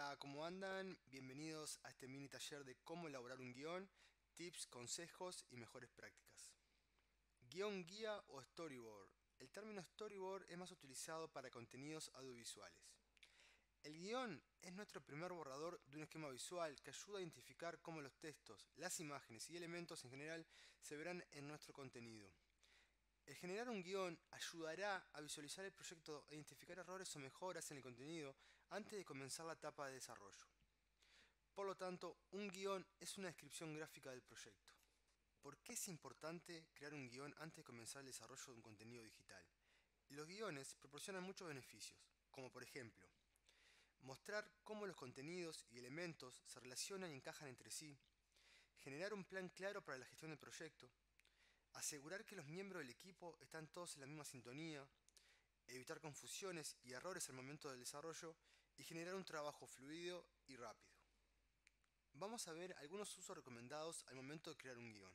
Hola, ¿cómo andan? Bienvenidos a este mini taller de cómo elaborar un guión, tips, consejos y mejores prácticas. Guión guía o storyboard. El término storyboard es más utilizado para contenidos audiovisuales. El guión es nuestro primer borrador de un esquema visual que ayuda a identificar cómo los textos, las imágenes y elementos en general se verán en nuestro contenido. El generar un guión ayudará a visualizar el proyecto e identificar errores o mejoras en el contenido antes de comenzar la etapa de desarrollo. Por lo tanto, un guión es una descripción gráfica del proyecto. ¿Por qué es importante crear un guión antes de comenzar el desarrollo de un contenido digital? Los guiones proporcionan muchos beneficios, como por ejemplo, mostrar cómo los contenidos y elementos se relacionan y encajan entre sí, generar un plan claro para la gestión del proyecto, asegurar que los miembros del equipo están todos en la misma sintonía, evitar confusiones y errores al momento del desarrollo y generar un trabajo fluido y rápido. Vamos a ver algunos usos recomendados al momento de crear un guión.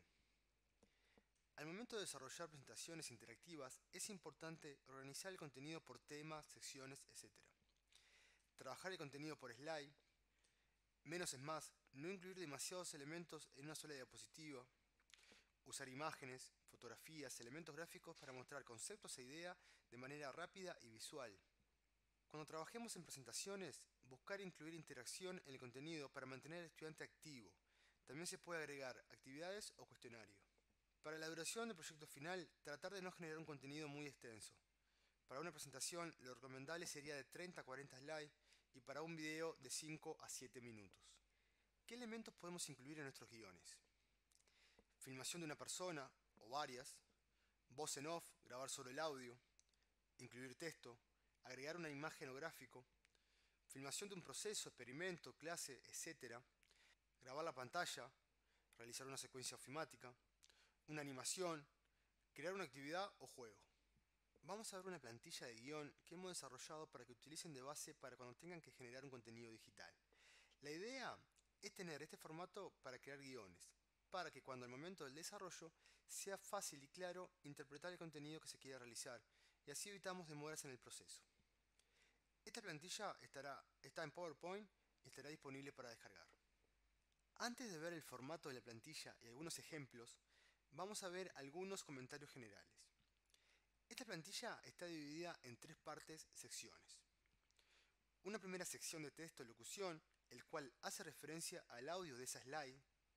Al momento de desarrollar presentaciones interactivas es importante organizar el contenido por temas, secciones, etc. Trabajar el contenido por slide, menos es más, no incluir demasiados elementos en una sola diapositiva, usar imágenes, fotografías, elementos gráficos para mostrar conceptos e ideas de manera rápida y visual. Cuando trabajemos en presentaciones, buscar incluir interacción en el contenido para mantener al estudiante activo. También se puede agregar actividades o cuestionario. Para la duración del proyecto final, tratar de no generar un contenido muy extenso. Para una presentación, lo recomendable sería de 30 a 40 slides y para un video de 5 a 7 minutos. ¿Qué elementos podemos incluir en nuestros guiones? Filmación de una persona o varias, voz en off, grabar solo el audio, incluir texto, agregar una imagen o gráfico, filmación de un proceso, experimento, clase, etc. Grabar la pantalla, realizar una secuencia ofimática, una animación, crear una actividad o juego. Vamos a ver una plantilla de guión que hemos desarrollado para que utilicen de base para cuando tengan que generar un contenido digital. La idea es tener este formato para crear guiones, para que cuando al momento del desarrollo sea fácil y claro interpretar el contenido que se quiera realizar y así evitamos demoras en el proceso. Esta plantilla está en PowerPoint y estará disponible para descargar. Antes de ver el formato de la plantilla y algunos ejemplos, vamos a ver algunos comentarios generales. Esta plantilla está dividida en tres partes secciones. Una primera sección de texto locución, el cual hace referencia al audio de esa slide.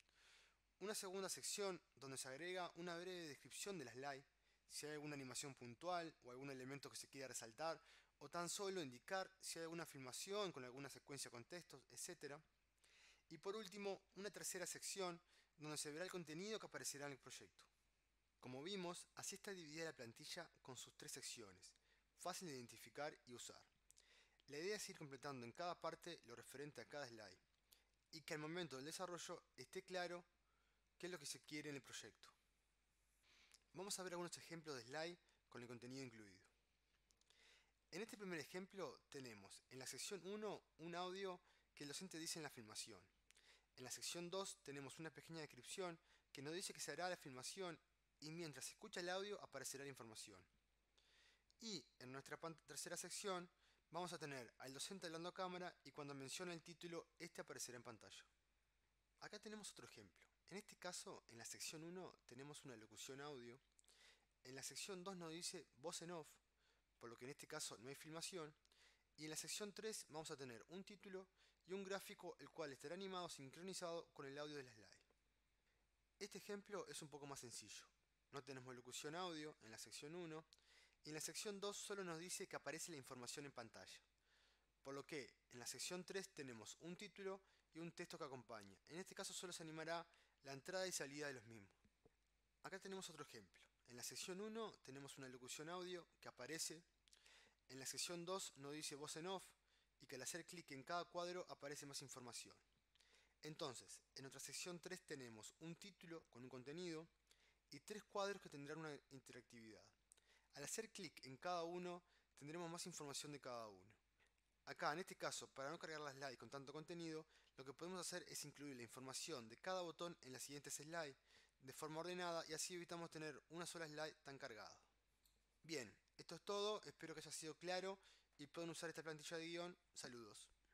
Una segunda sección donde se agrega una breve descripción de la slide, si hay alguna animación puntual o algún elemento que se quiera resaltar, o tan solo indicar si hay alguna filmación con alguna secuencia con textos, etc. Y por último, una tercera sección donde se verá el contenido que aparecerá en el proyecto. Como vimos, así está dividida la plantilla con sus tres secciones, fácil de identificar y usar. La idea es ir completando en cada parte lo referente a cada slide y que al momento del desarrollo esté claro qué es lo que se quiere en el proyecto. Vamos a ver algunos ejemplos de slide con el contenido incluido. En este primer ejemplo tenemos en la sección 1 un audio que el docente dice en la filmación. En la sección 2 tenemos una pequeña descripción que nos dice que se hará la filmación y mientras se escucha el audio aparecerá la información. Y en nuestra tercera sección vamos a tener al docente hablando a cámara y cuando menciona el título, este aparecerá en pantalla. Acá tenemos otro ejemplo. En este caso, en la sección 1 tenemos una locución audio. En la sección 2 nos dice voz en off, por lo que en este caso no hay filmación. Y en la sección 3 vamos a tener un título y un gráfico el cual estará animado sincronizado con el audio de la slide. Este ejemplo es un poco más sencillo. No tenemos locución audio en la sección 1 y en la sección 2 solo nos dice que aparece la información en pantalla. Por lo que en la sección 3 tenemos un título y un texto que acompaña. En este caso solo se animará la entrada y salida de los mismos. Acá tenemos otro ejemplo. En la sección 1 tenemos una locución audio que aparece. En la sección 2 nos dice voz en off y que al hacer clic en cada cuadro aparece más información. Entonces, en nuestra sección 3 tenemos un título con un contenido y tres cuadros que tendrán una interactividad. Al hacer clic en cada uno tendremos más información de cada uno. Acá, en este caso, para no cargar las slides con tanto contenido, lo que podemos hacer es incluir la información de cada botón en las siguientes slides de forma ordenada y así evitamos tener una sola slide tan cargada. Bien, esto es todo, espero que haya sido claro y puedan usar esta plantilla de guión. Saludos.